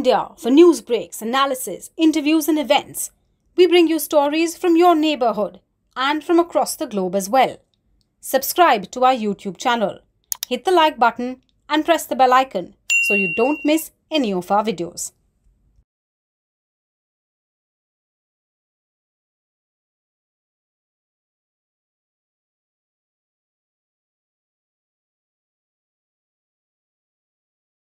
India for news breaks, analysis, interviews and events. We bring you stories from your neighborhood and from across the globe as well. Subscribe to our YouTube channel. Hit the like button and press the bell icon so you don't miss any of our videos.